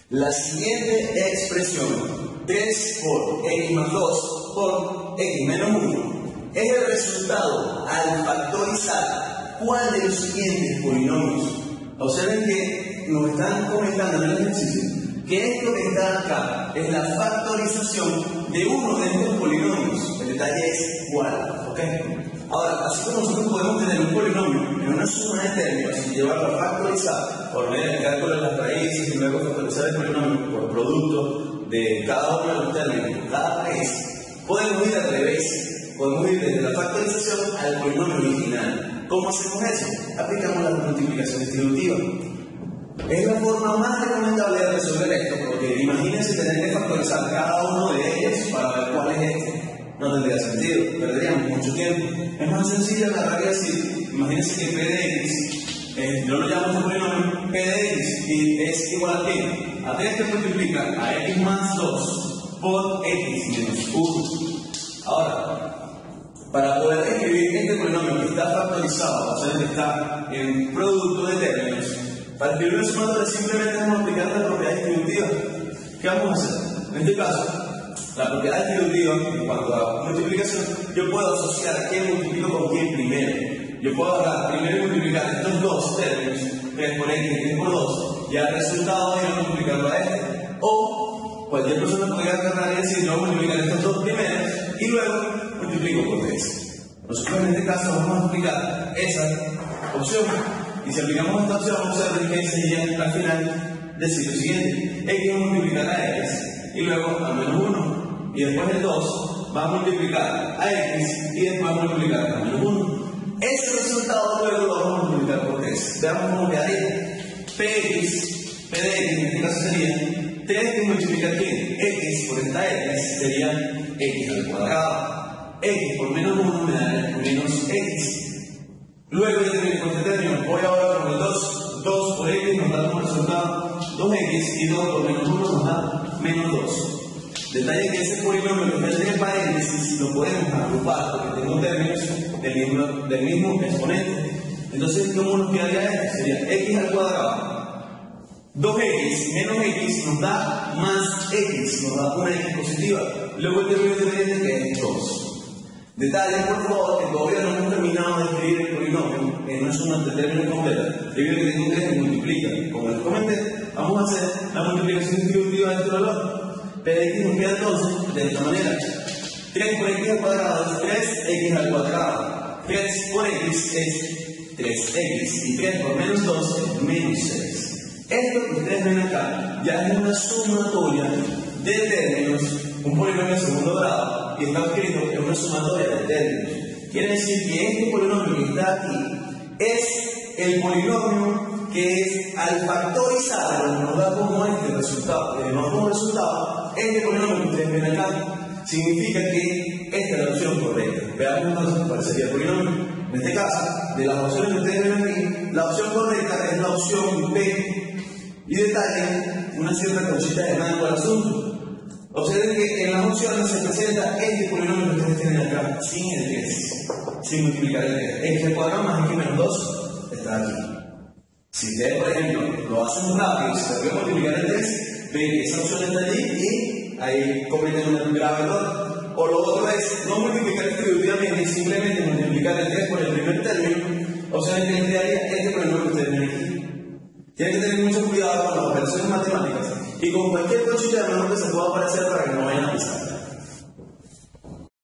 La siguiente expresión, 3 por x más 2 por x menos 1, es el resultado al factorizar cuál de los siguientes polinomios. Observen que nos están comentando en el ejercicio que esto que está acá es la factorización de uno de estos polinomios. El detalle es cuál, ¿ok? Ahora, así como nosotros podemos tener un polinomio en una suma de términos y llevarlo a factorizar por medio del cálculo de las raíces y luego factorizar el polinomio por producto de cada uno de los términos por cada raíz, podemos ir al revés. Podemos ir desde la factorización al polinomio original. ¿Cómo hacemos eso? Aplicamos la multiplicación distributiva. Es la forma más recomendable de resolver esto, porque imagínense tener que factorizar cada uno de ellos para ver cuál es este. No tendría sentido, perderíamos mucho tiempo. Es más sencillo agarrar y decir, imagínense que p de x, yo lo llamo este polinomio p de x, y es igual a qué? A 3 que multiplica a x más 2 por x menos 1. Ahora, para poder escribir este polinomio que está factorizado, o sea, que está en producto de términos, para escribirlo sumando simplemente vamos a aplicar la propiedad distributiva. ¿Qué vamos a hacer? En este caso, la propiedad distributiva, en cuanto a multiplicación, yo puedo asociar a quién multiplico con quién primero. Yo puedo agarrar primero y multiplicar estos dos términos, 3 por x y 3 por 2, y al resultado voy a multiplicarlo a este. O cualquier persona podría agarrar y decir, yo voy a multiplicar estos dos primeros y luego multiplico por 3. Nosotros en este caso vamos a aplicar esa opción. Y si aplicamos esta opción, vamos a ver que sería al final decir lo siguiente: x va a multiplicar a x y luego a menos 1, y después el 2 va a multiplicar a x y después va a multiplicar a menos 1. Ese resultado luego lo vamos a multiplicar por 3. Veamos cómo quedaría. P de x en este caso sería 3 que multiplica ¿qué? X por esta x sería x al cuadrado. X por menos 1 me da menos x. Luego de tener este término, voy ahora con el 2. 2 por x nos da como resultado 2x y 2 por menos 1 nos da menos 2. Detalle que ese polinomio que está entre paréntesis lo podemos agrupar porque tengo términos del mismo exponente. Entonces, ¿cómo nos quedaría esto? Sería x al cuadrado. 2x menos x nos da más x, nos da una x positiva. Luego el término independiente que es 2. Detalle, por favor, que todavía no hemos terminado de escribir el polinomio en una suma de términos completa. Debido a que tengo 3 que multiplica. Como les comenté, vamos a hacer la multiplicación distributiva de este valor. P de x nos queda entonces de esta manera: 3 por x al cuadrado es 3x al cuadrado. 3 por x es 3x y 3 por menos 2 es menos 6. Esto que ustedes ven acá ya es una sumatoria de términos, un polinomio de segundo grado, y está escrito en una sumatoria de términos. Quiere decir que este polinomio que está aquí es el polinomio que es al factorizarlo nos da como este resultado. Tenemos como resultado este polinomio que ustedes ven acá. Significa que esta es la opción correcta. Veamos entonces cuál sería el polinomio. En este caso, de las opciones que ustedes ven aquí, la opción correcta es la opción B. Y detalle, una cierta cosita de blanco al asunto. Observen que en las opciones se presenta este polinomio que ustedes tienen acá, sin el 3, sin multiplicar el 3. X al cuadrado más x menos 2 está aquí. Si ustedes, por ejemplo, lo hacen rápido, si se puede multiplicar el 3, ven que esa opción está allí y ahí cometen un grave error. O lo otro es no multiplicar distributivamente, simplemente multiplicar el 3 por el primer término. Observen que les quedaría este polinomio que ustedes ven aquí. Tienen que tener mucho cuidado con las operaciones matemáticas y con cualquier cosita de menor que se pueda aparecer para que no